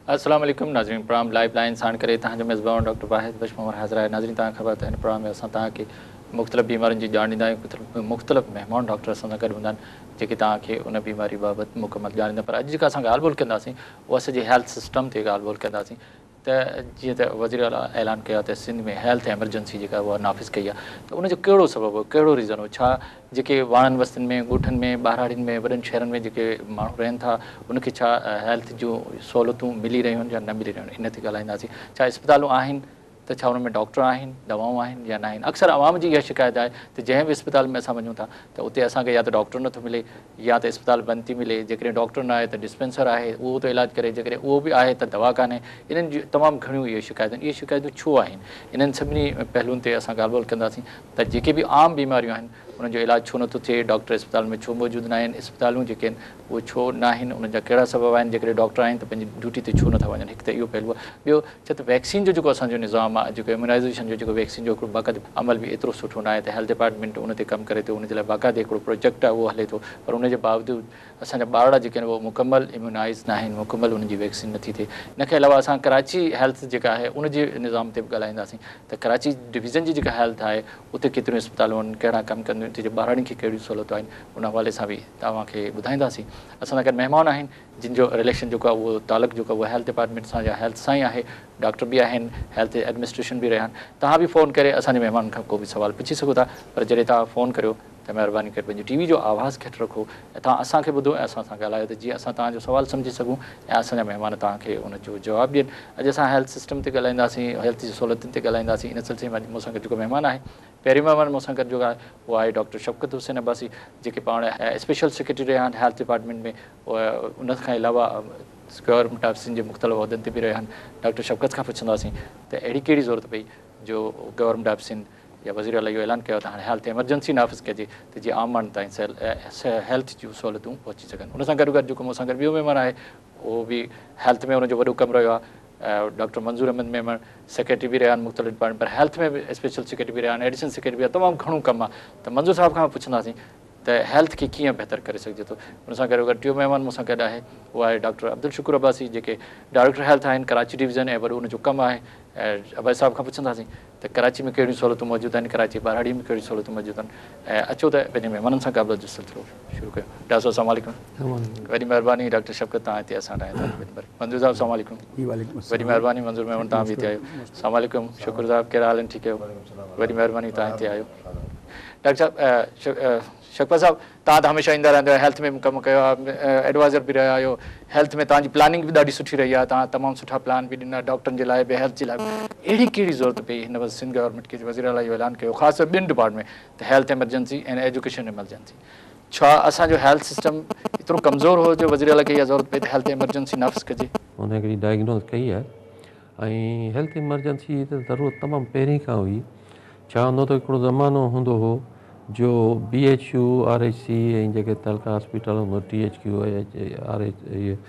अस्सलाम वालेकुम नाज़रीन प्रोग्राम लाइव लाइन साण करे तव्हांजो मेज़बान डॉक्टर वाहिद बख़्श हाज़िर आहे। नाज़रीन तव्हां ख़बर त हिन प्रोग्राम में असां तव्हांखे मुख़्तलिफ़ बीमारियुनि जी ॼाण ॾींदा आहियूं। मुख़्तलिफ़ महिमान डॉक्टर असां सां गॾु हूंदा आहिनि जेके तव्हांखे उन बीमारी बाबति मुकमल ॼाण ॾींदा। पर अॼु जेका असां ॻाल्हि ॿोल कंदासीं उहा सॼे हेल्थ सिस्टम ते ॻाल्हि ॿोल कंदासीं। त जीअं त वज़ीर आला ऐलान कयो आहे त सिंध में हेल्थ एमरजेंसी जेका उहा नाफ़िज़ कई आहे, त उनजो कहिड़ो सबबु हो, कहिड़ो रीज़न हो? छा जेके वाणनि बस्तियुनि में, ॻोठनि में, ॿारहाड़ियुनि में, वॾनि शहरनि में जेके माण्हू रहनि था उनखे छा हेल्थ जूं सहूलियतूं मिली रहियूं आहिनि या न मिली रहियूं आहिनि, इन ते ॻाल्हाईंदासीं। छा इस्पतालूं आहिनि त छा उन में डॉक्टर आहिनि, दवाऊं आहिनि या न आहिनि? अक्सर आवाम जी इहा शिकायत आहे त जंहिं बि इस्पताल में असां वञूं था त उते असांखे या त डॉक्टर नथो मिले या त इस्पताल बंदि थी मिले। जेकॾहिं डॉक्टर न आहे त डिस्पेंसर आहे, उहो थो इलाजु करे। जेकॾहिं उहो बि आहे त दवा कान्हे। इन्हनि जी तमामु घणियूं इहे शिकायतूं आहिनि। इहे शिकायतूं छो आहिनि? इन्हनि सभिनी पहलुनि ते असां ॻाल्हि ॿोल कंदासीं त जेके बि आम बीमारियूं आहिनि उन्हनि जो इलाजु छो नथो थिए, डॉक्टर इस्पताल में छो मौजूदु न आहिनि, इस्पतालूं जेके आहिनि उहे छो न आहिनि, उन्हनि जा कहिड़ा सबब आहिनि। जेकॾहिं डॉक्टर आहिनि त पंहिंजी ड्यूटी ते छो नथा वञनि? हिकु त इहो पहलू आहे। ॿियो छा त वैक्सीन जो जेको असांजो निज़ाम आहे, जेको इम्यूनाइज़ेशन जो जेको वैक्सीन जो हिकिड़ो बाक़ाइदे अमल बि एतिरो सुठो न आहे त हेल्थ डिपार्टमेंट उन ते कमु करे थो। उनजे लाइ बाक़ाइदे हिकिड़ो प्रोजेक्ट आहे, उहो हले थो। पर उनजे बावजूदि असांजा ॿार जेके आहिनि उहे मुकमल इम्यूनाइज़ न आहिनि, मुकमल उनजी वैक्सीन नथी थिए। इनखे अलावा असां कराची हेल्थ जेका आहे उनजे निज़ाम ते बि ॻाल्हाईंदासीं त कराची डिवीज़न जी जेका हेल्थ आहे उते केतिरियूं इस्पतालूं आहिनि, कहिड़ा कमु कंदियूं, उते जे ॿारनि खे कहिड़ियूं सहूलियतूं आहिनि, उन हवाले सां बि तव्हांखे ॿुधाईंदासीं। असां सां गॾु महिमान आहिनि जिन जो रिलेशन जेको आहे उहो तालुक़ु जेको आहे उहो हेल्थ डिपार्टमेंट सां या हेल्थ सां ई आहे। डॉक्टर बि आहिनि, हेल्थ एडमिनिस्ट्रेशन बि रहिया आहिनि। तव्हां बि फ़ोन करे असांजे महिमाननि खां को बि सुवाल पुछी सघो था। पर जॾहिं तव्हां फ़ोन करियो त महिरबानी करे पंहिंजी टीवी जो आवाज़ घटि रखो ऐं तव्हां असांखे ॿुधो ऐं असां सां ॻाल्हायो त जीअं असां तव्हांजो सुवाल सम्झी सघूं ऐं असांजा महिमान तव्हांखे उनजो जवाबु ॾियनि। अॼु असां हेल्थ सिस्टम ते ॻाल्हाईंदासीं, हेल्थ जी सहूलियतुनि ते ॻाल्हाईंदासीं। इन सिलसिले में मूंसां गॾु जेको महिमान आहे, पहिरीं महिमान मूंसां गॾु जेको आहे उहो आहे डॉक्टर शफ़क़त हुसैन अब्बासी, जेके पाण स्पेशल सेक्रेटरी रहिया आहिनि हेल्थ डिपार्टमेंट में। उन खां अलावा गवर्नमेंट ऑफ सिंध जे मुख़्तलिफ़ उहिदनि ते बि रहिया आहिनि। डॉक्टर शफ़क़त खां पुछंदासीं त अहिड़ी कहिड़ी ज़रूरत पई जो गवर्नमेंट ऑफ सिंध या वज़ीर आला इहो ऐलान कयो त हाणे हेल्थ एमरजेंसी नाफ़िज़ कजे त जीअं आम माण्हुनि ताईं हेल्थ जूं सहूलियतूं पहुची सघनि। उन सां गॾु गॾु जेको मूंसां गॾु ॿियो महिमान आहे उहो बि हेल्थ में उनजो वॾो कमु रहियो आहे। डॉक्टर मंज़ूर अहमद मेमण सेक्रेटरी बि रहिया आहिनि मुख़्तलिफ़ डिपार्टमेंट, पर हेल्थ में बि स्पेशल सेक्रेटरी बि रहिया आहिनि, एडिशनल सेक्रेटरी बि आहे। तमामु घणो कमु आहे। त मंज़ूर साहिब खां पुछंदासीं त हेल्थ खे कीअं बहितर करे सघिजे थो। उन सां गॾु टियों महिमान मूंसां गॾु आहे, उहो आहे डॉक्टर अब्दुल शकूर अब्बासी, जेके डायरेक्टर हेल्थ आहिनि कराची डिवीज़न ऐं वॾो उनजो कमु आहे। ऐं अब्बासी साहिब खां पुछंदासीं त कराची में कहिड़ियूं सहूलियतूं मौजूदु आहिनि, कराची ॿारहाड़ी में कहिड़ियूं सहूलियतूं मौजूदु आहिनि। ऐं अचो त पंहिंजे महिमाननि सां क़ाबिल जो सिलसिलो शुरू कयो। डॉक्टर साहिब अस्सलाम वालेकुम। वॾी महिरबानी डॉक्टर शफ़क़त तव्हां हिते असां वटि आहियो। मंज़ूर साहिब अस्सलाम वालेकुम। वॾी महिरबानी मंज़ूर मेमण तव्हां बि हिते आहियो। अस्सलाम वालेकुम शुकुर साहिब, कहिड़ा हाल आहिनि? ठीकु आहियो? वॾी महिरबानी तव्हां हिते आहियो। डॉक्टर साहिब शफ़क़त साहिब, तव्हां त हमेशह ईंदा रहंदा आहियो, हेल्थ में बि कमु कयो आहे, एडवाइज़र बि रहिया आहियो। हेल्थ में तव्हांजी प्लानिंग बि ॾाढी सुठी रही आहे। तव्हां तमामु सुठा प्लान बि ॾिना डॉक्टरनि जे लाइ बि, हेल्थ जे लाइ बि। अहिड़ी कहिड़ी ज़रूरत पई हिन वक़्तु सिंध गवर्नमेंट खे वज़ीर आला इहो ऐलान कयो ख़ासि ॿिनि डिपार्टमेंट में त हेल्थ एमरजेंसी ऐं एजुकेशन एमरजेंसी? छा असांजो हेल्थ सिस्टम एतिरो कमज़ोर हो जो वज़ीर आला खे इहा ज़रूरत पई त हेल्थ एमरजेंसी नाफ़िज़ कजे? उन हिकिड़ी डायग्नोज़ कई आहे ऐं हेल्थ एमरजेंसी त ज़रूरत तमामु पहिरीं खां हुई। छा हूंदो त हिकिड़ो ज़मानो हूंदो हो जो BHU RHC ऐं जेके तलका हॉस्पिटल हूंदो THQ RH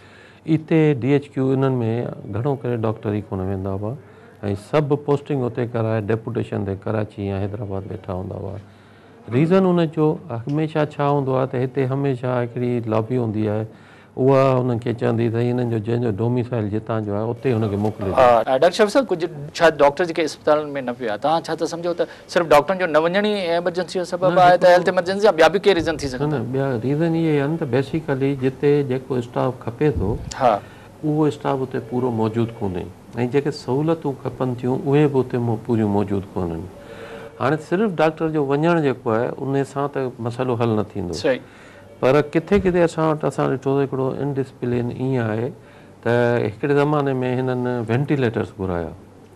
इते DHQ इन्हनि में घणो करे डॉक्टर ई कोन वेंदा हुआ ऐं सभु पोस्टिंग उते कराए डेपुटेशन ते कराची या हैदराबाद वेठा हूंदा हुआ। रीज़न उनजो हमेशह छा हूंदो आहे त हिते हमेशह हिकिड़ी लॉबी हूंदी आहे, उहा हुननि खे चवंदी त हिननि जो जंहिंजो डोमिसाइल जितां जो आहे उते हुनखे मोकिले। डॉक्टर शफ़क़त साहिब, कुझु छा डॉक्टर जेके इस्पतालनि में न पिया, तव्हां छा त सम्झो त सिर्फ़ु डॉक्टरनि जो न वञण ई एमरजेंसी जो सबबु आहे त हेल्थ एमरजेंसी या ॿिया बि के रीज़न थी सघनि? न, ॿिया रीज़न इहे आहिनि त बेसिकली जिते जेको स्टाफ खपे थो उहो स्टाफ उते पूरो मौजूदु कोन्हे ऐं जेके सहूलियतूं खपनि थियूं उहे बि उते पूरियूं मौजूदु कोन्हनि। हाणे सिर्फ़ु डॉक्टर जो वञणु जेको आहे उन सां त मसइलो हल न थींदो। पर किथे किथे असां वटि असां ॾिठो त हिकिड़ो इनडिसिप्लिन ईअं आहे त हिकिड़े ज़माने में हिननि वेंटिलेटर्स घुराया।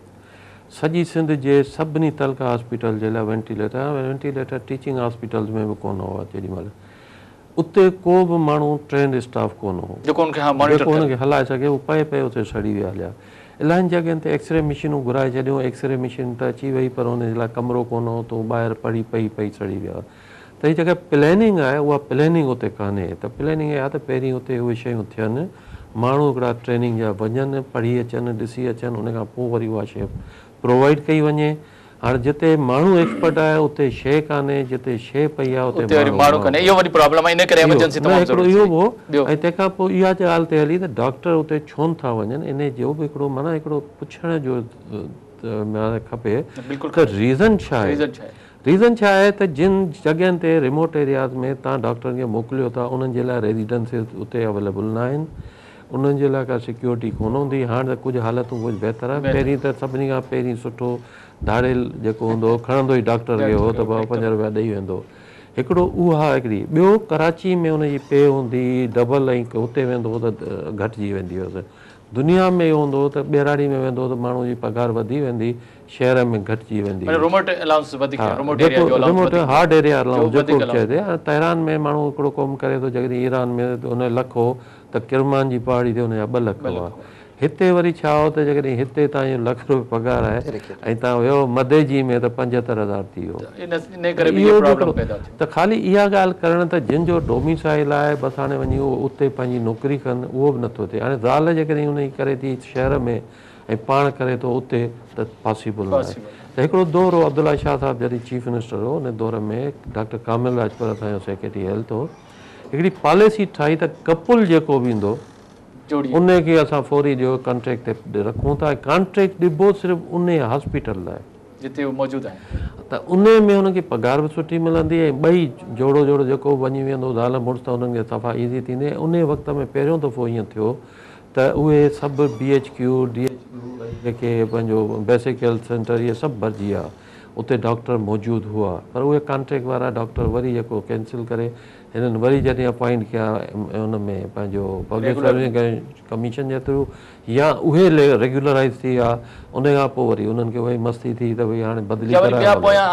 सॼी सिंध जे सभिनी तलका हॉस्पिटल जे लाइ वेंटिलेटर टीचिंग हॉस्पिटल्स में बि कोन हुआ जेॾीमहिल। उते को बि माण्हू ट्रेंड स्टाफ कोन हो जेको हुनखे हलाए सघे। उहो पए पए उते सड़ी विया हलिया। इलाही जॻहियुनि ते एक्सरे मशीनूं घुराए छॾियूं, एक्सरे मशीन त अची वई पर हुनजे लाइ कमिरो कोन हो त ॿाहिरि पढ़ी पई सड़ी विया। त हीअ जेका प्लैनिंग आहे उहा प्लैनिंग उते कान्हे। त प्लैनिंग इहा त पहिरीं उते उहे शयूं थियनि, माण्हू हिकिड़ा ट्रेनिंग जा वञनि, पढ़ी अचनि, ॾिसी अचनि, उन खां पोइ वरी उहा शइ प्रोवाइड कई वञे। हाणे जिते माण्हू एक्सपर्ट आहे उते शइ कान्हे, जिते शइ पई आहे उते माण्हू कान्हे, इहो वॾी प्रॉब्लम आहे। इन करे एमरजेंसी तमामु हिकिड़ो इहो हो। ऐं तंहिंखां पोइ इहा ॻाल्हि ते हली त डॉक्टर उते छो नथा वञनि, इन जो बि हिकिड़ो माना हिकिड़ो पुछण जो खपे त रीज़न छा आहे। रीज़न छा आहे त जिन जॻहियुनि ते रिमोट एरियाज़ में तव्हां डॉक्टरनि खे मोकिलियो था उन्हनि जे लाइ रेजिडेंसीस उते अवेलेबल न आहिनि, उन्हनि जे लाइ का सिक्योरिटी कोन हूंदी। हाणे त कुझु हालतूं कुझु बहितर आहे। पहिरीं त सभिनी खां पहिरीं सुठो धाड़ेल जेको हूंदो हो खणंदो ई डॉक्टर खे हो त ₹5 ॾेई वेंदो हिकिड़ो, उहा हिकिड़ी। ॿियो कराची में हुनजी पे हूंदी डबल, ऐं हुते वेंदो हो त घटिजी वेंदी हुअसि। दुनिया में इहो हूंदो त ॿेराड़ी में वेंदो त माण्हू जी पघार वधी वेंदी, शहर में घटिजी वेंदी। रिमोट हार्ड एरिया अलाउंस जेको बि चइजे। तेहरान में माण्हू हिकिड़ो कमु करे थो, जॾहिं ईरान में हुन 1 लख हो त किरमान जी पहाड़ी ते हुनजा 2 लख हुआ। हिते वरी छा हो त जॾहिं हिते तव्हांजो ₹1,00,000 पघार आहे ऐं तव्हां वियो मदेजी में त 75,000 थी वियो। त ख़ाली इहा ॻाल्हि करणु त जिन जो डोमिसाइल आहे बसि हाणे वञी उते पंहिंजी नौकिरी कनि, उहो बि नथो थिए। हाणे ज़ाल जेकॾहिं हुनजी करे थी शहर में ऐं पाण करे थो उते त पॉसिबल न आहे। त हिकिड़ो दौर हो, अब्दुल्ला शाह साहिबु जॾहिं चीफ मिनिस्टर हो उन दौर में डॉक्टर कामिल लाजपत असांजो सेक्रेटरी हेल्थ हो, हिकिड़ी पॉलिसी ठाही त कपुल जेको बि ईंदो उनखे असां फौरी जो कॉन्ट्रेक्ट ते रखूं था। कॉन्ट्रेक्ट ॾिबो सिर्फ़ु उन हॉस्पिटल लाइ जिते मौजूदु आहे, त उन में हुनखे पघार बि सुठी मिलंदी ऐं ॿई जोड़ो जोड़ो जेको वञी वेंदो ज़ाल मुड़ुसु त हुननि खे सफ़ा ईज़ी थींदी। उन वक़्त में पहिरियों दफ़ो ईअं थियो त उहे सभु BHQ DHQ जेके पंहिंजो बेसिक हेल्थ सेंटर इहे सभु भरिजी विया, उते डॉक्टर मौजूदु हुआ, पर उहे कॉन्ट्रेक्ट वारा डॉक्टर वरी जेको कैंसिल करे हिननि वरी जॾहिं अपॉइंट कया उन में पंहिंजो पब्लिक सर्विस कमीशन जे थ्रू, या उहे रेगुलराइज़ थी विया। उन खां पोइ वरी उन्हनि खे वरी मस्ती थी त भई हाणे बदिली ॻाल्हि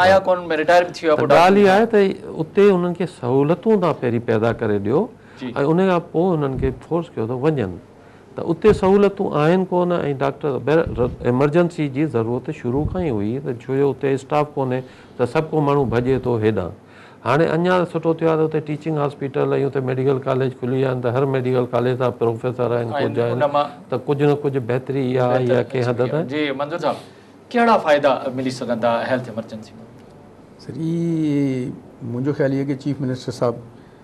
इहा आहे त उते उन्हनि खे सहूलियतूं तव्हां पहिरीं पैदा करे ॾियो ऐं उन खां पोइ उन्हनि खे फोर्स कयो त वञनि। त उते सहूलियतूं आहिनि कोन ऐं डॉक्टर एमरजेंसी जी ज़रूरत शुरू खां ई हुई त छो जो उते स्टाफ कोन्हे त सभु को माण्हू भॼे थो हेॾां। हाणे अञा सुठो थियो आहे त उते टीचिंग हॉस्पिटल ऐं उते मेडिकल कॉलेज खुली विया आहिनि, त हर मेडिकल कॉलेज जा प्रोफेसर आहिनि, कुझु आहिनि, त कुझु न कुझु बहितरी इहा आहे या कंहिं हद ताईं। जी मंजूर साहब, कहिड़ा फ़ाइदा मिली सघंदा हेल्थ एमरजेंसी में? सर ई मुंहिंजो ख़्यालु इहो की चीफ मिनिस्टर साहिबु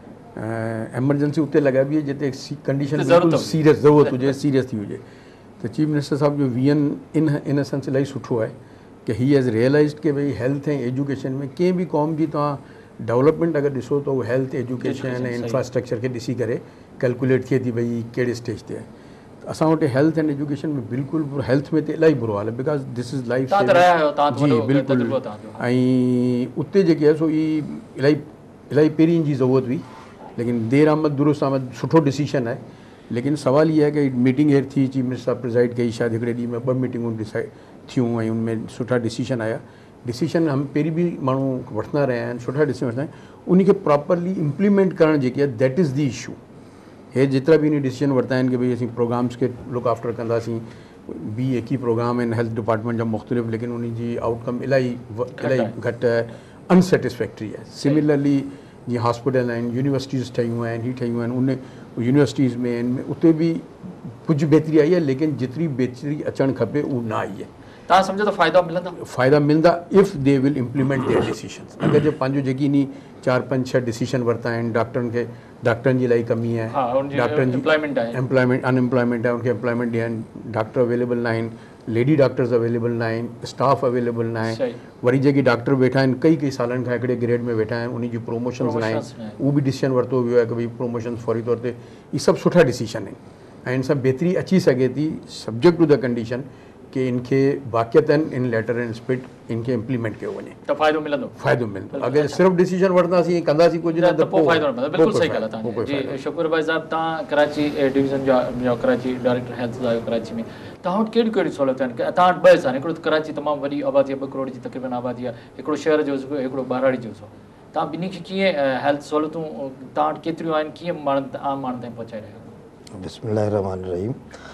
एमरजेंसी उते लॻाइबी आहे जिते कंडीशन बिल्कुलु सीरियस ज़रूरत हुजे, सीरियस थी हुजे। त चीफ मिनिस्टर साहिब जो वियन इन सेंस इलाही सुठो आहे कि ही हैज़ रियलाइज़्ड कि भई हेल्थ ऐं एजुकेशन में कंहिं बि क़ौम जी तव्हां डेवलपमेंट अगरि ॾिसो त उहो हेल्थ एजुकेशन ऐं इंफ्रास्ट्रक्चर खे ॾिसी करे कैलकुलेट थिए थी भई कहिड़े स्टेज ते आहे। त असां वटि हेल्थ एंड एजुकेशन में बिल्कुलु हेल्थ में त इलाही बुरो हाल आहे, बिकॉज दिस इज़ लाइफ। जी बिल्कुलु। ऐं उते जेकी आहे सो इलाही पहिरीं जी ज़रूरत हुई, लेकिन देर आमद दुरुस्त आमद सुठो डिसीशन आहे। लेकिन सवाल इहा आहे कि मीटिंग हेर थी, चीफ मिनिस्टर साहिबु प्रिज़ाइड कई, शायदि हिकिड़े ॾींहं में 2 मीटिंगूं डिसाइड थियूं ऐं उनमें सुठा डिसीशन आया। डिसीशन हम पहिरीं बि माण्हू वठंदा रहिया आहिनि, सुठा डिसीशन वठंदा आहिनि, उनखे प्रॉपरली इम्प्लीमेंट करणु जेकी आहे दैट इज़ द इशू। हे जेतिरा बि इन डिसीशन वरिता आहिनि कि भई असीं प्रोग्राम्स खे लुक आफ्टर कंदासीं, 21 प्रोग्राम आहिनि हेल्थ डिपार्टमेंट जा मुख़्तलिफ़, लेकिन उन जी आउटकम इलाही घटि आहे, अनसेटिस्फैक्ट्री आहे। सिमिलरली जीअं हॉस्पिटल आहिनि, यूनिवर्सिटीज़ ठहियूं आहिनि, ही ठहियूं आहिनि, उन यूनिवर्सिटीज़ में उते बि कुझु बहितरी आई आहे, लेकिन जेतिरी बहितरी अचणु खपे उहा न आई आहे। तव्हां सम्झो त फ़ाइदा मिलंदा if they will implement their decisions. अगरि जो पंहिंजो जेकी इन 4, 5, 6 डिसीशन वरिता आहिनि, डॉक्टरनि जी इलाही कमी आहे, डॉक्टरनि जी अनएम्प्लॉयमेंट आहे, उनखे एम्प्लॉयमेंट ॾियनि, डॉक्टर अवेलेबल न आहिनि, लेडी डॉक्टर्स अवेलेबल न आहिनि, स्टाफ अवेलेबल न आहे, वरी जेके डॉक्टर वेठा आहिनि कई सालनि खां हिकिड़े ग्रेड में वेठा आहिनि, उन जी प्रोमोशन्स न आहिनि, उहो बि डिसीशन वरितो वियो आहे कि भई प्रोमोशन्स फौरी तौर ते, इहे सभु सुठा डिसीशन आहिनि ऐं इन सां बहितरी अची सघे थी, सब्जेक्ट टू द कंडीशन कि इनखे वाक़ियतन इन लेटर एंड स्पिट इनखे इम्प्लीमेंट कयो वञे त फ़ाइदो मिलंदो। अगरि सिर्फ़ु डिसीजन वठंदासीं कंदासीं कुझु न त पोइ फ़ाइदो न मिलंदो। बिल्कुलु सही ॻाल्हि आहे तव्हांजी। जी शकूर भाई साहिबु, तव्हां कराची डिवीज़न जा कराची डायरेक्टर हेल्थ आहियो कराची में, तव्हां वटि कहिड़ियूं कहिड़ियूं सहूलियतूं आहिनि? तव्हां वटि 2 हिसा आहिनि, हिकिड़ो कराची तमामु वॾी आबादी आहे, 2 करोड़ जी तक़रीबन आबादी आहे, हिकिड़ो शहर जो हिकिड़ो ॿाराड़ी जो हिसो। तव्हां ॿिन्ही खे कीअं हेल्थ सहूलियतूं तव्हां वटि केतिरियूं आहिनि, कीअं आम माण्हुनि ताईं पहुचाए रहिया आहियो? बिस्मिल्लाहिर रहमानिर रहीम।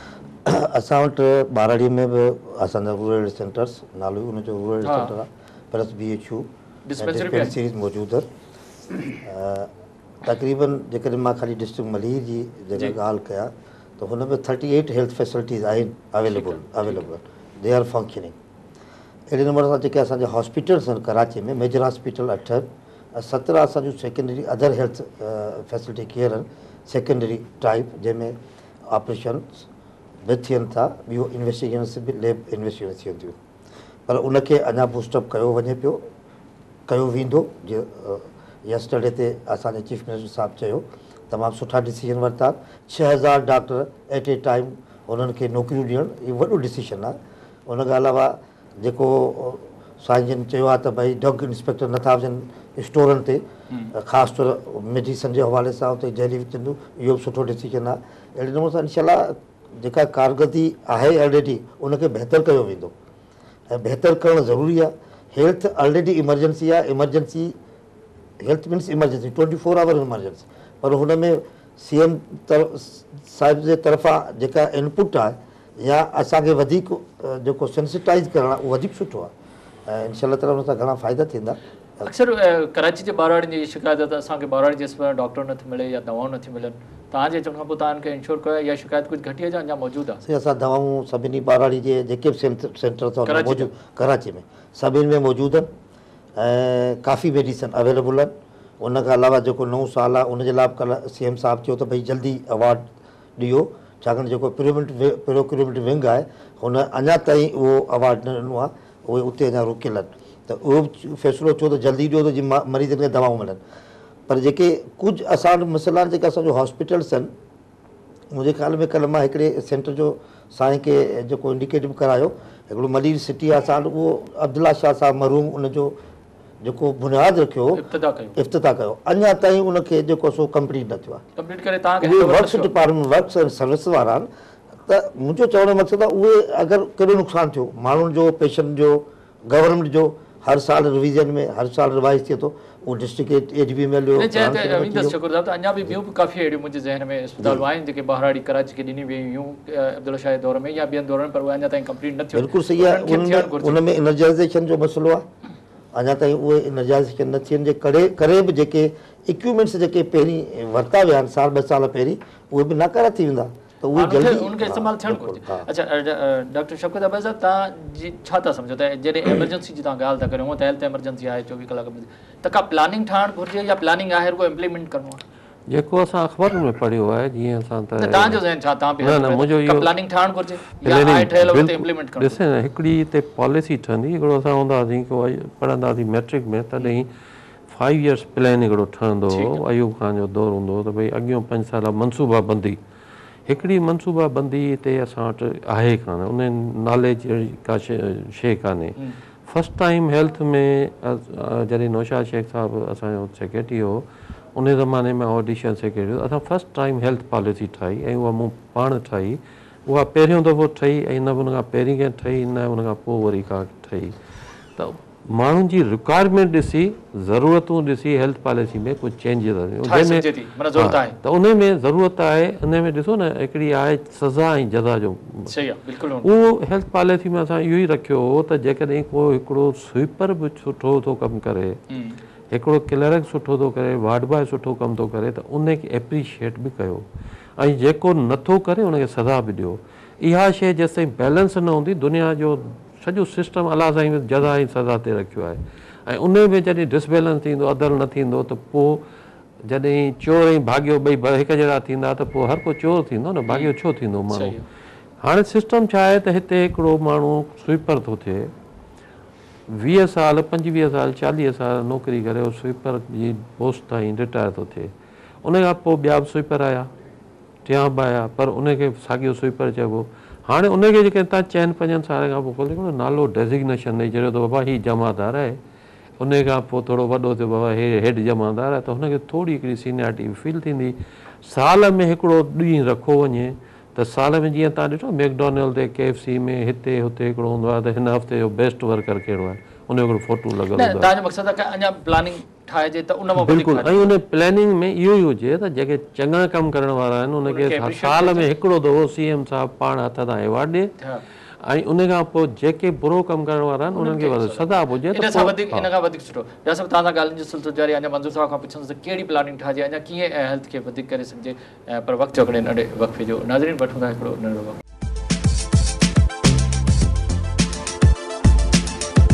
असां वटि ॿाराड़ीअ में बि असांजा रूरल सेंटर्स नालो उनजो रूरल सेंटर आहे, प्लस BHU डिस्पेंसरीज़ मौजूदु आहे। तक़रीबन जेकॾहिं मां ख़ाली डिस्ट्रिक्ट मलीर जी जॾहिं ॻाल्हि कयां त हुन में 38 हेल्थ फैसिलिटीज़ आहिनि अवेलेबल, दे आर फंक्शनिंग। अहिड़े नमूने सां जेके असांजा हॉस्पिटल्स आहिनि कराची में, मेजर हॉस्पिटल 8, 17 असांजूं secondary other health facility care आहिनि सेकेंडरी टाइप, जंहिंमें ऑपरेशन्स बि थियनि था, ॿियो इन्वेस्टिगेशन्स बि लैब इन्वेस्टिगेशन थियनि थियूं, पर उनखे अञा बूस्टअप कयो वञे पियो, कयो वेंदो। जीअं यस्टरडे ते असांजे चीफ मिनिस्टर साहिबु चयो तमामु सुठा डिसीजन वरिता, 6000 डॉक्टर एट ए टाइम उन्हनि खे नौकरियूं ॾियणु, इहो वॾो डिसीजन आहे। उनखां अलावा जेको साईं जन चयो आहे त भई ड्रग इंस्पेक्टर नथा हुजनि स्टोरनि ते, ख़ासि तौर मेडिसन जे हवाले सां उते जेली विझंदो, इहो बि सुठो डिसीजन आहे। अहिड़े नमूने सां इनशाला जेका कारकर्दगी आहे ऑलरेडी उनखे बहितर कयो वेंदो ऐं बहितर करणु ज़रूरी आहे। हेल्थ ऑलरेडी इमरजेंसी आहे, emergency health means emergency 24 hour emergency, पर हुन में CM साहिब जे तरफ़ां जेका इनपुट आहे या असांखे वधीक जेको सेंसिटाइज़ करणु आहे उहो वधीक सुठो आहे ऐं इनशाला ताला हुन सां घणा फ़ाइदा थींदा। अक्सर कराची जे ॿारवाड़ियुनि जी शिकायत आहे त असांखे ॿारवाड़ी जे अस्पताल डॉक्टर नथी मिले या दवाऊं नथी मिलनि, तव्हांजे अचण खां पोइ तव्हां इनखे इंश्योर कयो इहा शिकायत कुझु घटी आहे अञा मौजूदु आहे? असां दवाऊं सभिनी ॿारवाड़ी जे जेके बि सेंटर अथव मौजूदु कराची में सभिनी में मौजूदु आहिनि ऐं काफ़ी मेडिसन अवेलेबल आहिनि। उनखां अलावा जेको नओं साल आहे उनजे लाइ कल्ह CM साहिबु चयो त भई जल्दी अवार्ड ॾियो, छाकाणि जेको प्रोक्यूरमेंट विंग आहे हुन अञा ताईं उहो अवार्ड न ॾिनो आहे, उहे उते अञा रुकियल आहिनि, त उहो बि फ़ैसिलो थियो त जल्दी ॾियो त जीअं मरीज़नि खे दवाऊं मिलनि। पर जेके कुझु असां वटि मसइला आहिनि, जेके असांजो हॉस्पिटल्स आहिनि, मुंहिंजे ख़्याल में कल्ह मां हिकिड़े सेंटर जो साईं खे जेको इंडिकेट बि करायो, हिकिड़ो मलीर सिटी आहे असां वटि, उहो अब्दुल्ला शाह साहिबु मरहूम उनजो जेको बुनियादु रखियो इफ़्तिताह कयो, अञा ताईं उनखे जेको सो कंप्लीट न थियो आहे। उहे वर्क्स डिपार्टमेंट वर्क्स ऐं सर्विस वारा आहिनि, त मुंहिंजो चवण जो मक़सदु आहे उहे अगरि कहिड़ो नुक़सानु थियो माण्हुनि जो, पेशेंट जो, गवर्नमेंट जो, हर साल रिवीजन में हर साल रिवाइज़ थिए थो, उहो डिस्ट्रिक्ट ADB में हलियो। अञा बि ॿियूं बि काफ़ी अहिड़ियूं मुंहिंजे ज़हन में अस्पतालूं आहिनि जेके ॿारवाड़ी कराची खे ॾिनी वयूं हुयूं अब्दुल्ला शाह जे दौर में या ॿियनि दौरनि, पर उहे अञा ताईं कंप्लीट न थियो। बिल्कुलु सही आहे, उन में एनर्जाइज़ेशन जो मसइलो आहे, अञा ताईं उहे एनर्जाइज़ेशन न थियनि जे करे बि जेके इक्विपमेंट्स जेके पहिरीं वरिता विया आहिनि साल 2 साल पहिरीं, उहे बि नाकारा थी वेंदा, त उहे जल्दी उनखे इस्तेमालु थियणु घुरिजे। अच्छा डॉक्टर शफ़क़त अब्बास साहिबु, तव्हां जी छा था सम्झो त जॾहिं एमरजेंसी जी तव्हां ॻाल्हि था करियो, हूअं त हेल्थ एमरजेंसी आहे 24 कलाक में, त का प्लानिंग ठाहिणु घुरिजे या प्लानिंग आहे रुगो इम्प्लीमेंट करिणो आहे? जेको असां अख़बार में पढ़ियो आहे, जीअं असां त तव्हांजो ज़हन छा, तव्हां बि न मुंहिंजो इहो प्लानिंग ठाहिणु घुरिजे या आहे ठहियल उते इम्प्लीमेंट करिणो? ॾिसे न, हिकिड़ी हिते पॉलिसी ठहंदी, हिकिड़ो असां हूंदा हुआसीं पढ़ंदा हुआसीं मैट्रिक में, तॾहिं 5 years प्लान हिकिड़ो ठहंदो हो, अयूब ख़ान जो दौरु हूंदो हो त भई अॻियों 5 साल मनसूबाबंदी, हिकिड़ी मनसूबाबंदी हिते असां वटि आहे कान, उन नाले जी का शइ कान्हे। फस्ट टाइम हेल्थ में जॾहिं नौशाद शेख साहिबु असांजो सेक्रेटरी हो, उन ज़माने में ऑडिशन सेक्रेटरी, असां फस्ट टाइम हेल्थ पॉलिसी ठाही ऐं उहा मूं पाण ठाही, उहा पहिरियों दफ़ो ठही ऐं न उन खां पहिरीं कंहिं ठही, न उन खां पोइ वरी का ठही। त माण्हुनि जी रिक्वायरमेंट ॾिसी, ज़रूरतूं ॾिसी हेल्थ पॉलिसी में कुझु चेंजिस त उन में ज़रूरत आहे। उन में ॾिसो न, हिकिड़ी आहे सज़ा ऐं जज़ा जो, उहो हेल्थ पॉलिसी में असां इहो ई रखियो हो त जेकॾहिं को हिकिड़ो स्वीपर बि सुठो थो कमु करे, हिकिड़ो क्लर्क सुठो थो करे, वार्ड बॉय सुठो कमु थो करे, त उनखे एप्रिशिएट बि कयो ऐं जेको नथो करे उनखे सज़ा बि ॾियो। इहा शइ जेसिताईं बैलेंस न हूंदी, दुनिया जो सॼो सिस्टम अलाह साईं जज़ा ऐं सज़ा ते रखियो आहे, ऐं उन में जॾहिं डिसबैलेंस थींदो, अदल न थींदो, त पोइ जॾहिं चोर ऐं भाॻियो ॿई हिकु जहिड़ा थींदा त पोइ हर को चोर थींदो न, भाॻियो छो थींदो माण्हू। हाणे सिस्टम छा आहे त हिते हिकिड़ो माण्हू स्वीपर थो थिए, 20 साल 25 साल 40 साल नौकिरी करे स्वीपर जी पोस्ट ताईं रिटायर थो थिए, उन खां पोइ ॿिया बि स्वीपर आया, टियां बि आया, पर उनखे साॻियो स्वीपर चइबो। हाणे उनखे जेके तव्हां 4-5 साल खां पोइ हिकिड़ो नालो डेज़िग्नेशन ॾेई छॾियो त बाबा हीउ जमादार आहे, उन खां पोइ थोरो वॾो थियो बाबा हे हेड जमादार आहे, त हुनखे थोरी हिकिड़ी सीनियरिटी फील थींदी। साल में हिकिड़ो ॾींहुं रखो वञे, त साल में जीअं तव्हां ॾिठो मैकडॉनल्ड ते KFC में हिते हुते हिकिड़ो हूंदो आहे त हिन हफ़्ते जो बेस्ट वर्कर कहिड़ो आहे, उनजो हिकिड़ो फोटो लॻल हूंदो आहे। बिल्कुलु, ऐं उन प्लानिंग में इहो ई हुजे त जेके चङा कमु करण वारा आहिनि उनखे साल में हिकिड़ो दफ़ो CM साहिबु पाण हथ सां अवॉर्ड ॾिए, ऐं उन खां पोइ जेके बुरो कमु करण वारा आहिनि उन्हनि खे सज़ा हुजे। इन खां वधीक सुठो तव्हां सां ॻाल्हियुनि जो सिलसिलो जारी, अञा मंज़ूर साहिब खां पुछंदुसि कहिड़ी प्लानिंग ठाहिजे, अञा कीअं हेल्थ खे वधीक करे सघिजे, पर वक़्तु जो हिकिड़े नंढे वक़्फ़े जो। नाज़रीन वठूं था हिकिड़ो नंढो वक़्तु।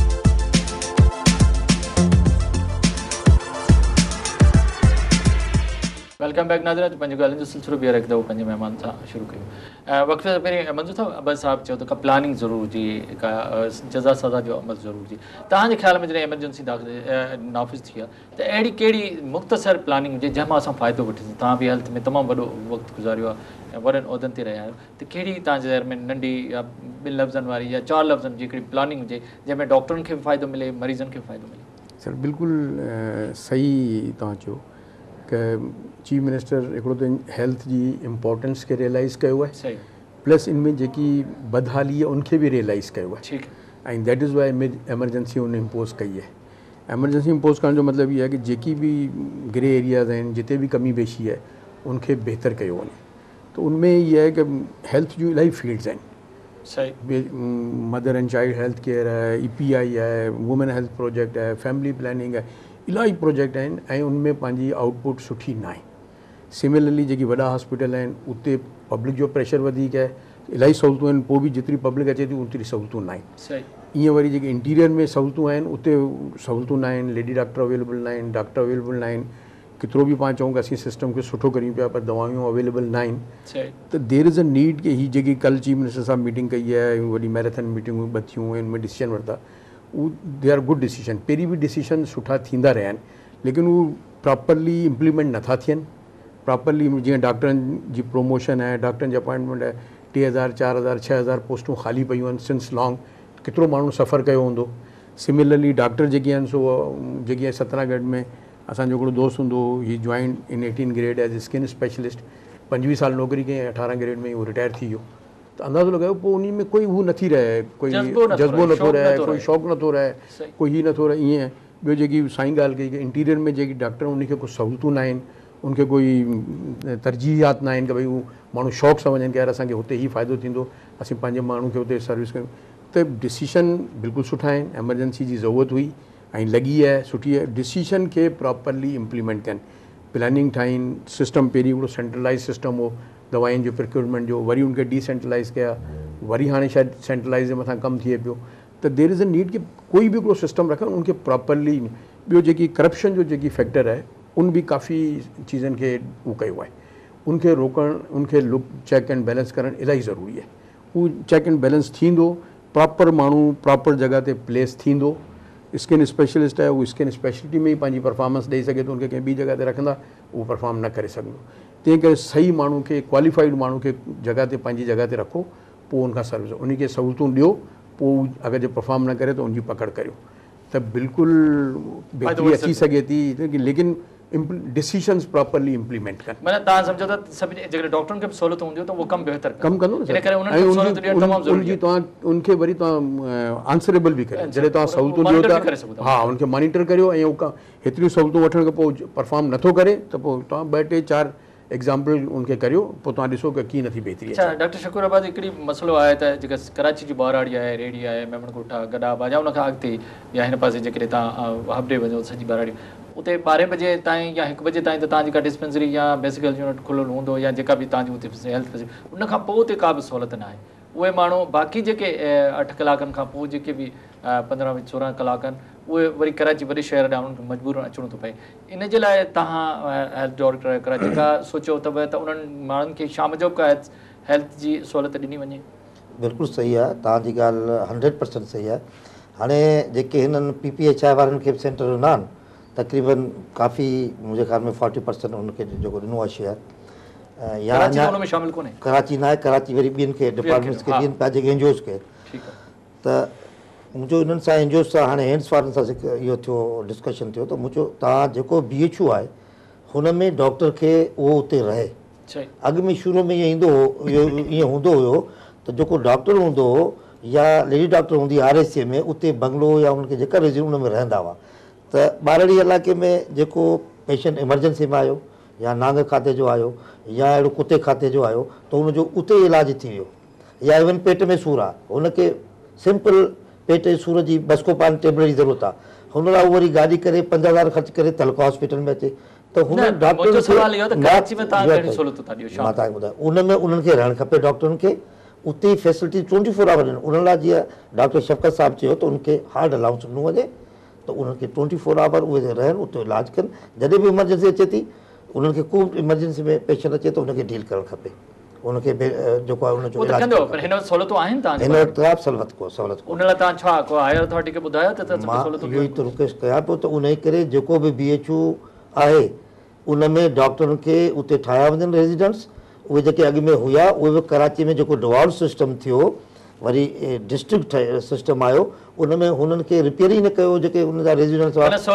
वेलकम बैक नाज़रीन। पंहिंजो ॻाल्हियुनि जो सिलसिलो ॿीहर हिकु दफ़ो पंहिंजे महिमान सां शुरू कयूं। वक़्त से पहिरीं मंज़ूर साहब अब्बास साहब चयो त का प्लानिंग ज़रूर हुजे, का जज़ा सज़ा जो अमल ज़रूर हुजे। तव्हांजे ख़्याल में जॾहिं एमरजेंसी दाख़िल नाफ़िज़ थी आहे त अहिड़ी कहिड़ी मुख़्तसर प्लानिंग हुजे जंहिंमां असां फ़ाइदो वठी सघूं? तव्हां बि हेल्थ में तमामु वॾो वक़्तु गुज़ारियो आहे ऐं वॾनि उहिदनि ते रहिया आहियो, त कहिड़ी तव्हांजे ज़हन में नंढी या 2 लफ़्ज़नि वारी या 4 लफ़्ज़नि जी हिकिड़ी प्लानिंग हुजे जंहिंमें डॉक्टरनि खे बि फ़ाइदो मिले, मरीज़नि खे बि फ़ाइदो मिले? सर बिल्कुलु सही तव्हां चयो कि चीफ मिनिस्टर हिकिड़ो त हेल्थ जी इम्पोर्टेंस खे रियलाइज़ कयो आहे, प्लस इनमें जेकी बदहाली आहे उनखे बि रियलाइज़ कयो आहे ऐं दैट इज़ वाई एमरजेंसी उन इम्पोज़ कई आहे। एमरजेंसी इम्पोज़ करण जो मतिलबु इहो आहे कि जेकी बि ग्रे एरियाज़ आहिनि, जिते बि कमी पेशी आहे उनखे बहितर कयो वञे। त उनमें इहा आहे कि हेल्थ जूं इलाही फील्ड्स आहिनि। Mother and child health care है, EPI है, वुमेन हेल्थ प्रोजेक्ट है, फैमिली प्लानिंग है, इलाही प्रोजेक्ट आहिनि ऐं उनमें पंहिंजी आउटपुट सुठी न आहे। सिमिलरली जेकी वॾा हॉस्पिटल आहिनि उते पब्लिक जो प्रेशर वधीक आहे, इलाही सहूलियतूं आहिनि, पोइ बि जेतिरी पब्लिक अचे थी ओतिरी सहूलियतूं न आहिनि। ईअं वरी जेके इंटीरियर में सहूलियतूं आहिनि उते सहूलियतूं न आहिनि, लेडी डॉक्टर अवेलेबल न आहिनि, डॉक्टर अवेलेबल न आहिनि। केतिरो बि पाण चऊं कि असीं सिस्टम खे सुठो करियूं पिया पर दवाऊं अवेलेबल न आहिनि। त देर इज़ अ नीड कि हीअ जेकी कल चीफ मिनिस्टर साहब मीटिंग कई आहे, वॾी मैराथन मीटिंगूं ॿ थियूं आहिनि, उनमें डिसीजन वरिता, उहे दे आर गुड डिसीजन। पहिरीं बि डिसीजन सुठा थींदा रहिया आहिनि लेकिन उहे प्रॉपरली इम्प्लीमेंट नथा थियनि। प्रॉपरली जीअं डॉक्टरनि जी प्रमोशन आहे, डॉक्टरनि जी अपॉइंटमेंट आहे, 3000 4000 6000 पोस्टूं ख़ाली पियूं आहिनि सिंस लॉन्ग, केतिरो माण्हू सफ़र कयो हूंदो। सिमिलरली डॉक्टर जेके आहिनि सो जेकी सतनागढ़ में असांजो हिकिड़ो दोस्त हूंदो, ही join in 18 grade age skin specialist, 25 साल नौकरी कई, 18 ग्रेड में उहो रिटायर थी वियो। त अंदाज़ो लॻायो पोइ उन में कोई हू नथी रहे, कोई जज़्बो नथो रहे, कोई शौक़ु नथो रहे, कोई हीअ नथो रहे। ईअं ॿियो जेकी साईं ॻाल्हि कई कि इंटीरियर में जेकी डॉक्टर उनखे कुझु सहूलियतूं न आहिनि, उनखे कोई तरजीहात न आहिनि कि भई हू माण्हू शौक़ु सां वञनि कि यार असांखे हुते ई फ़ाइदो थींदो, असीं पंहिंजे माण्हू खे हुते सर्विस कयूं। त डिसीशन बिल्कुलु सुठा आहिनि, एमरजेंसी जी ज़रूरत हुई ऐं लॻी आहे, सुठी आहे। डिसीशन खे प्रॉपरली इम्प्लीमेंट कनि, प्लानिंग ठाहिनि, सिस्टम पहिरीं हिकिड़ो सेंट्रलाइज़ सिस्टम हो दवाउनि जो प्रिक्योरमेंट जो, वरी उनखे डिसेंट्रलाइज़ कया, वरी हाणे शायदि सेंट्रलाइज़ जे मथां कमु थिए पियो। त देर इज़ अ नीड कि कोई बि हिकिड़ो सिस्टम रखनि, उनखे प्रॉपरली। ॿियो जेकी करप्शन जो जेकी फैक्टर आहे उन बि काफ़ी चीज़नि खे उहो कयो आहे, उनखे रोकणु, उनखे लुक चेक एंड बैलेंस करणु इलाही ज़रूरी आहे। उहो चेक एंड बैलेंस थींदो, प्रॉपर माण्हू प्रॉपर जॻह ते प्लेस थींदो। स्किन स्पेशलिस्ट आहे, उहो स्किन स्पेशलिटी में ई पंहिंजी परफॉर्मेंस ॾेई सघे थो, उनखे कंहिं ॿी जॻह ते रखंदा उहो परफॉर्म न करे सघंदो। तंहिं करे सही माण्हू खे, क्वालिफाइड माण्हू खे जॻह ते पंहिंजी जॻह ते रखो, पोइ उनखां सर्विस उनखे सहूलियतूं ॾियो, पोइ अगरि जे परफॉर्म न करे त उनजी पकड़ करियो, त बिल्कुलु बहितरी अची सघे थी। लेकिन डिसीशन्स प्रॉपरली इम्प्लीमेंट कनि। माना तव्हां सम्झो था सभिनी जेकॾहिं डॉक्टरनि खे बि सहूलियत हूंदियूं त उहो कमु बहितर कमु कंदो न, ऐं उनजी तव्हां उनखे वरी तव्हां आंसरेबल बि कयो, जॾहिं तव्हां सहूलियतूं ॾियो था, हा उनखे मॉनिटर करियो ऐं हेतिरियूं सहूलियतूं वठण खां पोइ परफॉर्म नथो करे त पोइ तव्हां 2 टे 4 एग्ज़ाम्पल उनखे करियो, पोइ तव्हां ॾिसो कि कीअं नथी बहितरी। अच्छा डॉक्टर शकूर अब्बास, हिकिड़ी मसइलो आहे त जेका कराची जी ॿाराड़ी आहे, रेडी आहे, मेमणकोट आहे, गॾा या उनखां अॻिते या हिन पासे जेकॾहिं तव्हां हाफ डे वञो सॼी ॿाराड़ी, उते 12 बजे ताईं या 1 बजे ताईं त तव्हांजी का डिस्पेंसरी या बेसिकल यूनिट खुलियलु हूंदो या जेका बि तव्हांजी हुते हेल्थ फैसिलिटी, उनखां पोइ उते का बि सहूलियत न आहे। उहे माण्हू बाक़ी जेके 8 कलाकनि खां पोइ जेके बि 15-16 कलाक आहिनि, उहे वरी कराची वॾे शहर ॾांहुं उन्हनि खे मजबूरन अचिणो थो पए। इन जे लाइ तव्हां हेल्थ डायरेक्टर आहे कराची का सोचियो अथव त उन्हनि माण्हुनि खे शाम जो का हेल्थ जी सहूलियत ॾिनी वञे? बिल्कुलु सही आहे, तव्हांजी ॻाल्हि 100% सही आहे। हाणे जेके हिननि PPHI वारनि खे सेंटर ॾिना आहिनि, तक़रीबन काफ़ी मुंहिंजे ख़्याल में 40% उनखे जेको ॾिनो आहे शेयर, या कराची न आहे, कराची वरी ॿियनि खे डिपार्टमेंट्स खे ॾियनि पिया, जेके एनजीओस खे। त मुंहिंजो हिननि सां एनजीओस सां हाणे हेंड्स वारनि सां इहो थियो डिस्कशन थियो, त मुंहिंजो तव्हां जेको BHU आहे हुन में डॉक्टर खे उहो उते रहे। अॻु में शुरू में ईअं ईंदो हो, ईअं हूंदो हुयो त जेको डॉक्टर हूंदो हो या लेडी डॉक्टर हूंदी RSA में, उते बंगलो या उनखे जेका रिज़्यूम उन में रहंदा हुआ। त ॿारड़ी इलाइक़े में जेको पेशेंट एमरजेंसी में आयो या नांग खाते जो आयो या अहिड़ो कुते खाते जो आयो त हुनजो उते इलाजु थी वियो। या इवन पेट में सूरु आहे, हुनखे सिंपल पेट जे सूर जी बस्कोपान टेबलेट जी ज़रूरत आहे, हुन लाइ उहो वरी गाॾी करे 5000 ख़र्च करे तलका हॉस्पिटल में अचे। त हुन डॉक्टर मां तव्हांखे ॿुधायां, उन में उन्हनि खे रहणु खपे, डॉक्टरनि खे उते ई फैसिलिटी 24 आवर आहिनि। उन लाइ जीअं डॉक्टर शफ़क़त साहिबु चयो त उनखे हार्ड अलाउंस ॾिनो वञे, त उन्हनि खे 24 आवर उहे रहनि, उते इलाजु कनि। जॾहिं बि इमरजेंसी अचे थी उन्हनि खे को बि इमरजेंसी में पेशेंट अचे त उनखे डील करणु खपे, उनखे जेको आहे उनजो इलाज हिन वटि सहूलियतूं आहिनि तव्हां हिन वटि तमामु सहूलियत उन लाइ तव्हां छा को हायर अथॉरिटी खे ॿुधायो त मां इहो ई त रिक्वेस्ट कयां पियो त उन जे करे जेको बि BHU आहे उन में डॉक्टरनि खे उते ठाहिया वञनि रेजिडेंट्स, उहे जेके अॻु में हुआ उहे बि कराची में जेको डिवॉल्व सिस्टम थियो वरी डिस्ट्रिक्ट सिस्टम आयो उन में हुननि खे रिपेयर ई न कयो जेके हुन जा रेजिडेंट्स हुआ। मां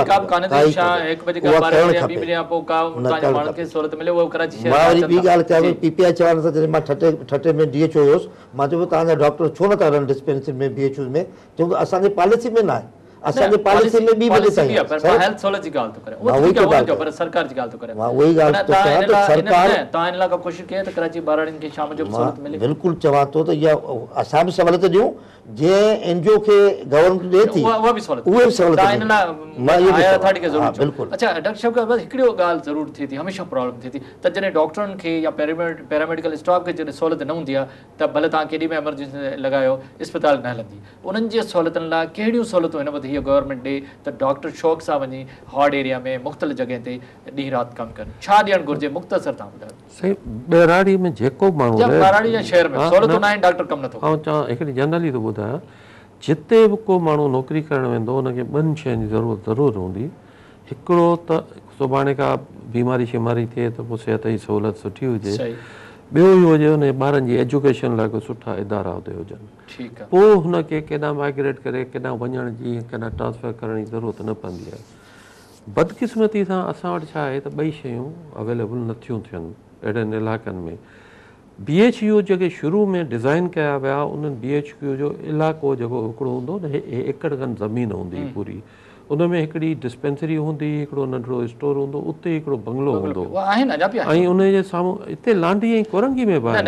वरी ॿी ॻाल्हि कयां PPI चवण सां जॾहिं मां ठटे में DHO हुयुसि मां चयो तव्हांजा डॉक्टर छो नथा रहनि डिस्पेंसरी में BHU में, छोकी असांजी पॉलिसी में न आहे, असांजे पॉलिसी में ॿी बजे ताईं हेल्थ सहूलियत जी ॻाल्हि थो करे पर सरकार जी ॻाल्हि थो करे। मां उहा ई ॻाल्हि थो कयां त सरकार तव्हां इन लाइ का कोशिशि कई त कराची बाराड़ियुनि खे शाम जो सहूलियत मिले। बिल्कुलु चवां थो त इहा असां बि सहूलियत ॾियूं जीअं NGO खे गवर्नमेंट ॾिए थी उहा बि सहूलियत उहे बि सहूलियत इन लाइ हायर अथॉरिटी खे ज़रूरु बिल्कुलु। अच्छा डॉक्टर शफ़क़त बस हिकिड़ो ॻाल्हि ज़रूरु थिए थी, हमेशह प्रॉब्लम थिए थी त जॾहिं डॉक्टरनि खे या पैरामेडिकल स्टाफ खे जॾहिं सहूलियत न हूंदी आहे त भले तव्हां केॾी बि एमरजेंसी लॻायो इस्पताल न हलंदी, उन्हनि जी सहूलियतनि लाइ कहिड़ियूं सहूलियतूं हिन वटि हीअ गवर्नमेंट ॾे त डॉक्टर शौक़ सां वञी हार्ड एरिया में मुख़्तलिफ़ जॻह ते ॾींहुं राति कमु कनि, छा ॾियणु घुरिजे मुख़्तसर तव्हां ॿुधायो। साईं ॿेराड़ी में जेको माण्हू ॿेराड़ी या शहर में सहूलियतूं न आहिनि डॉक्टर कमु नथो ऐं चवां हिकिड़ी जनरली थो ॿुधायां जिते बि को माण्हू नौकिरी करणु वेंदो हुनखे ॿिनि शयुनि जी ज़रूरत ज़रूरु हूंदी। हिकिड़ो त सुभाणे का बीमारी शिमारी थिए त पोइ सिहत जी सहूलियत सुठी हुजे, ॿियो इहो हुजे हुन ॿारनि जी एजुकेशन लाइ कोई सुठा इदारा हुते हुजनि, पोइ हुनखे केॾांहुं माइग्रेट करे केॾांहुं वञण जी केॾांहुं ट्रांसफर करण जी ज़रूरत न पवंदी आहे। बदकिस्मती सां असां वटि छा आहे त ॿई शयूं अवेलेबल नथियूं थियनि अहिड़नि इलाइक़नि में। BHU जेके शुरू में डिज़ाइन कया विया उन्हनि BHU जो इलाइक़ो जेको हिकिड़ो हूंदो न एकड़ खनि ज़मीन हूंदी पूरी, उन में हिकिड़ी डिस्पेंसरी हूंदी, हिकिड़ो नंढिड़ो स्टोर हूंदो, उते हिकिड़ो बंगलो हूंदो ऐं उन जे साम्हूं हिते लांडी ऐं कोरंगी में बि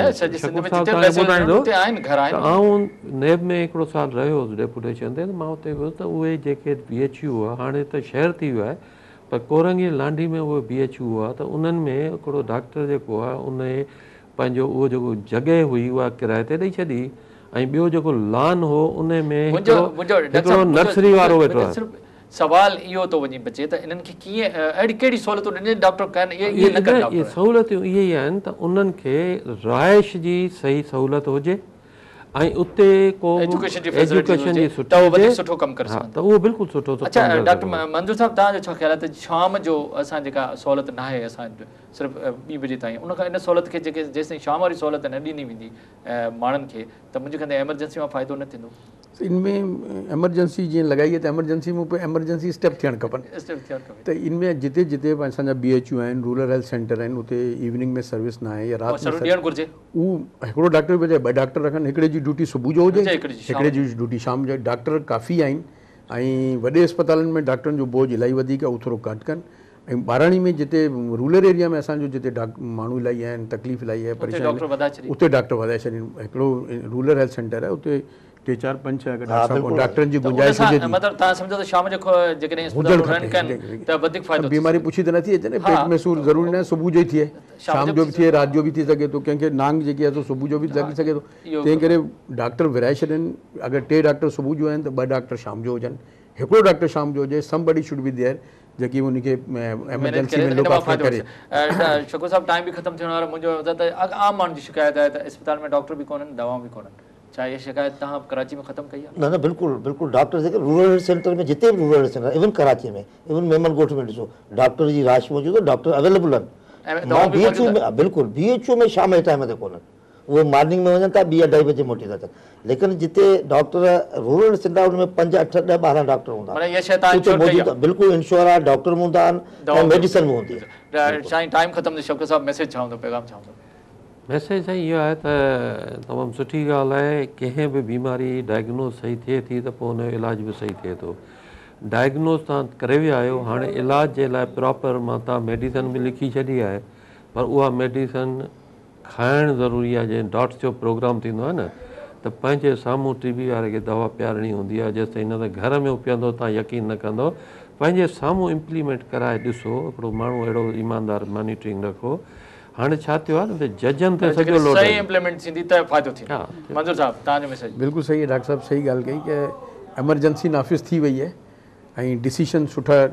आऊं नेब में हिकिड़ो साल रहियो हुउसि डेपुटेशन ते, मां हुते वियुसि त उहे जेके BHU आहे हाणे त शहर थी वियो आहे पर कोरंगी लांडी में उहे BHU आहे त उन्हनि में हिकिड़ो डॉक्टर जेको आहे उन पंहिंजो उहो जेको जॻह हुई उहा किराए ते ॾेई छॾी ऐं ॿियो जेको लॉन हो उन में हिकिड़ो नर्सरी वारो वेठो आहे। सवाल इहो थो वञी बचे त इन्हनि खे कीअं अहिड़ी कहिड़ी सहूलियतूं ॾिनी डॉक्टर कनि इहे सहूलियतूं इहे ई आहिनि त उन्हनि खे राइश जी सही सहूलियत हुजे ऐं उते को एजुकेशन जी सुठो कमु करे सघनि त उहो बिल्कुलु सुठो। अच्छा डॉक्टर मंजूर साहब तव्हांजो छा ख़्यालु आहे त शाम जो असां जेका सहूलियत न आहे असां सिर्फ़ु 2 बजे ताईं उन खां इन सहूलियत खे जेके जेसिताईं शाम वारी सहूलियत न ॾिनी वेंदी माण्हुनि खे त मुंहिंजे ख़्याल एमरजेंसी में फ़ाइदो न थींदो। इनमें एमरजेंसी जीअं लॻाई आहे त एमरजेंसी में पोइ एमरजेंसी स्टेप थियणु खपनि त इनमें जिते जिते असांजा BHU आहिनि रूरल हेल्थ सेंटर आहिनि उते इवनिंग में सर्विस न आहे या राति में ॾियणु घुरिजे, उहो हिकिड़ो डॉक्टर बि 2 डॉक्टर रखनि, हिकिड़े जी ड्यूटी सुबुह जो हुजे हिकिड़े जी ड्यूटी शाम जो। डॉक्टर काफ़ी आहिनि ऐं वॾे अस्पतालनि में डॉक्टरनि जो बोझ इलाही वधीक आहे, उहो थोरो घटि कनि। ऐं बाराणी में जिते रूरल एरिया में असांजो जिते माण्हू इलाही आहिनि तकलीफ़ इलाही आहे परेशानी उते डॉक्टर वधाए छॾीनि। हिकिड़ो रूरल हेल्थ सेंटर आहे उते 3 4 5 6 डॉक्टरनि जी गुंजाइश हुजे बीमारी पुछी त नथी अचे न, पेट में सूर ज़रूरी न आहे सुबुह जो ई थिए, शाम जो बि थिए राति जो बि थी सघे थो, कंहिंखे नांग जेकी आहे सुबुह जो बि लॻी सघे थो, तंहिं करे डॉक्टर विराए छॾनि। अगरि 3 डॉक्टर सुबुह जो आहिनि त 2 डॉक्टर शाम जो हुजनि, हिकिड़ो डॉक्टर शाम जो हुजे, somebody should be there जेकी उनखे एमरजेंसी में लुक आफ्टर करे। शकूर साहब टाइम बि ख़तमु थियण वारो, मुंहिंजो त आम माण्हुनि जी शिकायत आहे त अस्पताल में डॉक्टर बि कोन्हनि दवाऊं बि कोन्हनि, छा इहा शिकायत तव्हां कराची में ख़तमु कई आहे? न बिल्कुलु बिल्कुलु डॉक्टर जेके रूरल हेल्थ सेंटर में जिते बि rural health centre even Karachi में इवन मेमन ॻोठ में ॾिसो डॉक्टर जी राश मौजूदु आहे, डॉक्टर अवेलेबल आहिनि। बिल्कुलु BHU में शाम जे टाइम ते कोन्हनि, उहे मॉर्निंग में वञनि था 2 या 2:30 बजे मोटी था अचनि, लेकिन जिते डॉक्टर रूरल सेंटर हुन में 5 8 10 12 डॉक्टर हूंदा आहिनि, बिल्कुुलु इंश्योर आहे, डॉक्टर बि हूंदा आहिनि ऐं मेडिसिन बि हूंदी आहे। टाइम ख़तमु, शफ़क़त साहब मैसेज छा हूंदो, पैगाम छा हूंदो? मैसेज साईं इहो आहे त तमामु सुठी ॻाल्हि आहे, कंहिं बि बीमारी डायग्नोज सही थिए थी त पोइ हुनजो इलाज बि सही थिए थो। डायग्नोज तव्हां करे विया आहियो, हाणे इलाज जे लाइ प्रॉपर मां तव्हां मेडिसन बि लिखी छॾी आहे, पर उहा मेडिसन खाइणु ज़रूरी आहे। जंहिं डॉट्स जो प्रोग्राम थींदो आहे न त पंहिंजे साम्हूं TB वारे खे दवा पीआरणी हूंदी आहे, जेसिताईं न त घर में पीअंदो तव्हां यकीन न कंदो, पंहिंजे साम्हूं इम्प्लीमेंट कराए ॾिसो, हिकिड़ो माण्हू अहिड़ो ईमानदार मॉनिटरिंग रखो। हाणे छा थियो आहे न त जजनि ते सॼो लोड सही इम्प्लीमेंट थींदी त फ़ाइदो थींदो। मंजूर साहब तव्हांजो मैसेज? बिल्कुलु सही है डॉक्टर साहब, सही ॻाल्हि कई कि एमरजेंसी नाफ़िज़ थी वई है ऐं डिसीशन सुठा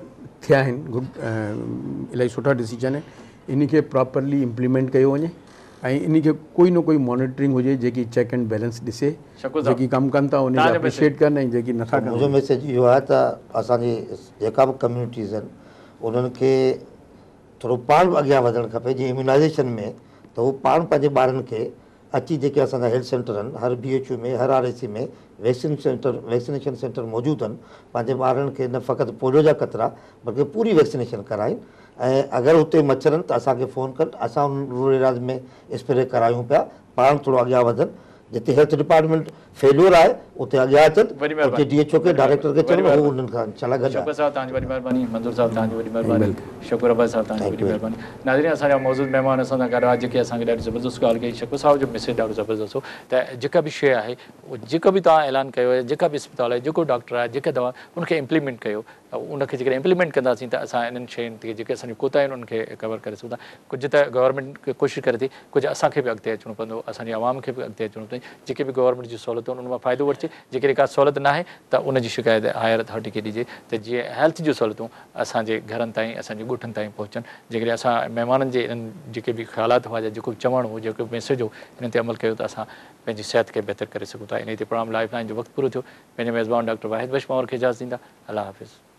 थिया आहिनि गुड इलाही सुठा डिसीजन आहिनि इन खे प्रॉपरली इम्प्लीमेंट कयो वञे ऐं इन खे कोई न कोई मॉनिटरिंग हुजे जेकी चेक एंड बैलेंस ॾिसे जेकी कमु कनि था उन खे अप्रिशिएट कनि ऐं जेकी नथा कनि। मुंहिंजो मैसेज इहो आहे त असांजी जेका बि कम्यूनिटीज़ आहिनि उन्हनि खे थोरो पाण बि अॻियां वधणु खपे जीअं इम्यूनाइज़ेशन में त उहो पाण पंहिंजे ॿारनि खे अची जेके असांजा हेल्थ सेंटर आहिनि हर BHU में हर RAC में वैक्सीनेशन सेंटर मौजूदु आहिनि पंहिंजे ॿारनि खे न फ़क़ति पोलियो जा कतरा बल्कि पूरी वैक्सीनेशन कराइनि ऐं अगरि हुते मच्छर आहिनि त असांखे फ़ोन कनि असां उन रूरल एरियाज़ में स्प्रे करायूं पिया पाण थोरो अॻियां वधनि जिते हेल्थ डिपार्टमेंट फेल्यूर आहे उते अॻियां अचनि उते DHO खे डायरेक्टर खे चवनि उहो उन्हनि खां इनशाअल्लाह गॾु शकुर साहब तव्हांजी वॾी महिरबानी मंज़ूर साहब तव्हांजी वॾी महिरबानी शकुर अब्बास साहब तव्हांजी वॾी महिरबानी नाज़रीन असांजा मौजूदु महिमान असां सां गॾु आहे जेके असांखे ॾाढी ज़बरदस्त ॻाल्हि कई शकुर साहब जो मैसेज ॾाढो ज़बरदस्त हो त जेका बि शइ आहे जेका बि तव्हां ऐलान कयो आहे जेका बि अस्पताल आहे जेको डॉक्टर आहे जेका दवा उनखे इम्प्लीमेंट कयो उनखे जेकॾहिं इम्प्लीमेंट कंदासीं त असां इन्हनि शयुनि ते जेके असांजी कोताहियूं आहिनि उनखे कवर करे सघूं था कुझु त गवर्नमेंट कोशिशि करे थी कुझु असांखे बि अॻिते अचिणो पवंदो असांजी आवाम खे बि अॻिते अचिणो पवंदो जेके बि गवर्नमेंट जी सहूलियतूं आहिनि उन मां फ़ाइदो वठिजे जेकॾहिं का सहूलियत न आहे त उनजी शिकायत हायर अथॉरिटी खे ॾिजे त जीअं हेल्थ जूं सहूलियतूं असांजे घरनि ताईं असांजे ॻोठनि ताईं पहुचनि जेकॾहिं असां महिमाननि जे इन्हनि जेके बि ख़्यालात हुआ या जेको चवणु हो जेको मैसेज हो इन ते अमल कयो त असां पंहिंजी सिहत खे बहितर करे सघूं था इन ते प्रोग्राम लाइफ लाइन जो वक़्तु पूरो थियो पंहिंजे मेज़बान डॉक्टर वाहिद बख़्श खे इजाज़त ॾींदा अल्लाह हाफ़िज़।